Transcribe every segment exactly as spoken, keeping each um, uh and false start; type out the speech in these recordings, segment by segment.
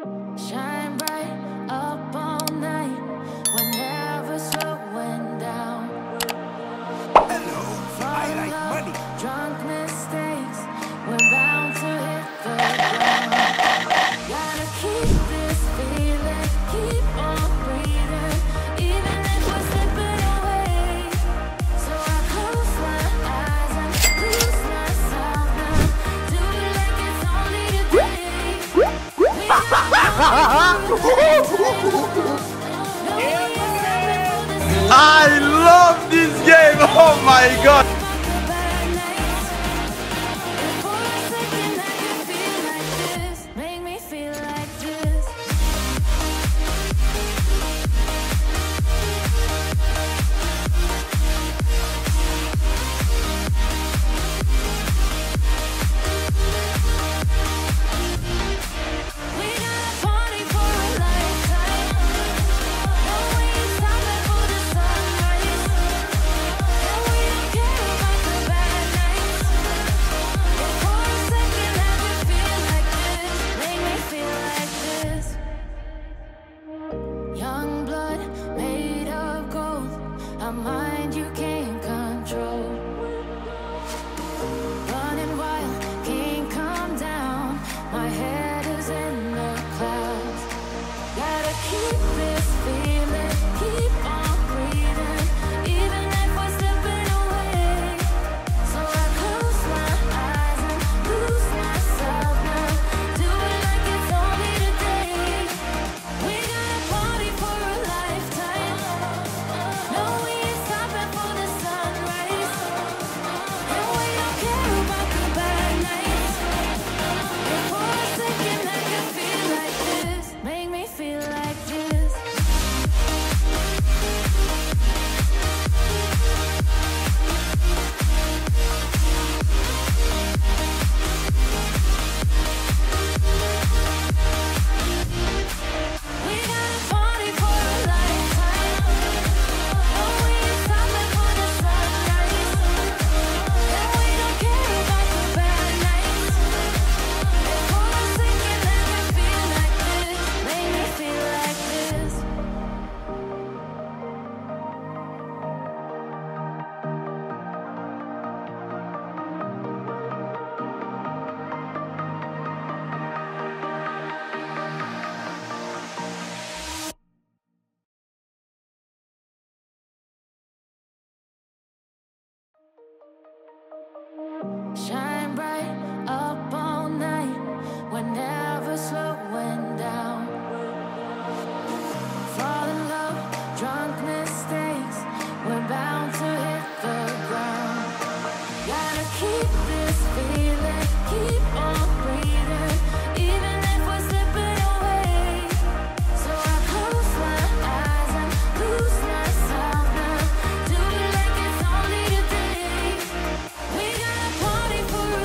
Shine bright up all night, we're never slowing down. Hello, I like money. Drunk mistakes, we're bound to hit the ground. Gotta keep this feeling, keep on breathing, even if we're slipping away. So I close my eyes and lose myself now. Do it like it's only today. I love this game. Oh my god. Make me feel like this. We got a party for a lifetime. No, we ain't stopping for the sunrise. And we don't care about the bad nights. If for a second I could feel like this, make me feel like this. Young blood made of gold, a mind you can't control. Running wild, can't calm down. My head is in the clouds. Gotta keep this feeling, keep on breathing, even if we're slipping away. So I close my eyes and lose myself now. Do it like it's only today. We got a party for a lifetime. No, we ain't stopping for the sunrise. And we don't care about the bad nights. If for a second I could feel like this, make me feel like this. We got a party for a lifetime. No, we ain't stopping for the sunrise. And we don't care about the bad nights. If for a second I could feel like this, make me feel like this. Shine bright up all night, we're never slowing down. Fall in love, drunk mistakes, we're bound to hit the ground. Gotta keep this feeling, keep on breathing, even if we're slipping away. So I close my eyes and lose myself now. Do it like it's only today. We got a party for a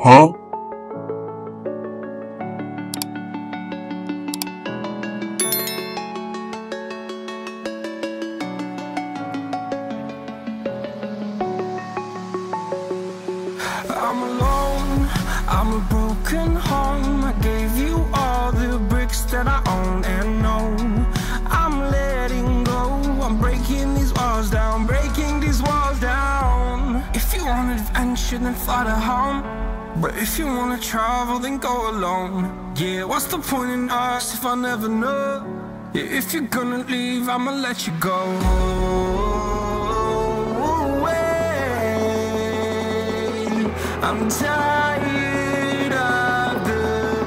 Huh? I'm alone, I'm a broken home. I gave you all the bricks that I own and know. I'm letting go, I'm breaking these walls down, breaking these walls down. If you want adventure, then fly to home. But if you wanna travel, then go alone. Yeah, what's the point in us if I never know? Yeah, if you're gonna leave, I'ma let you go. I'm tired of the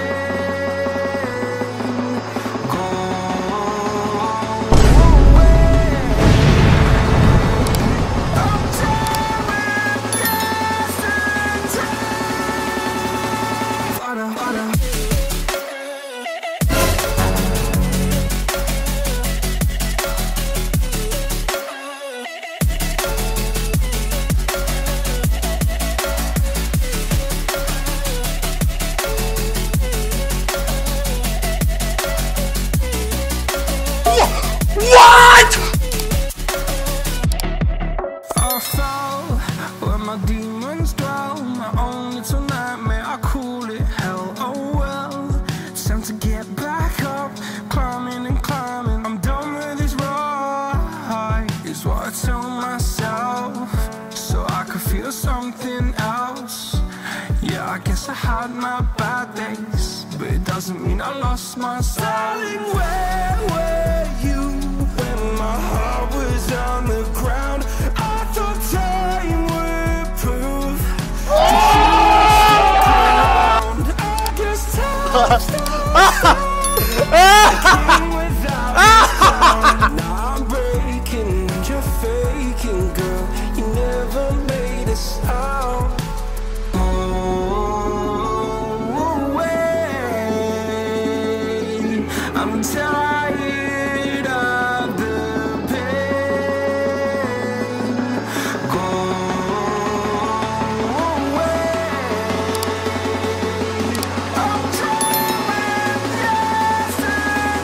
pain. Go away. I'm tired of yesterday. Harder, harder. What? I fell where my demons dwell. My own little nightmare, I call it hell. Oh well, it's time to get back up. Climbing and climbing, I'm done with this ride, is what I tell myself, so I could feel something else. Yeah, I guess I had my bad days, but it doesn't mean I lost myself. Darling, where were you when my heart was on the ground? I thought time would prove that you were still around. I guess time without a sound. Now I'm breaking, you're faking, girl. You never made a sound. I'm tired.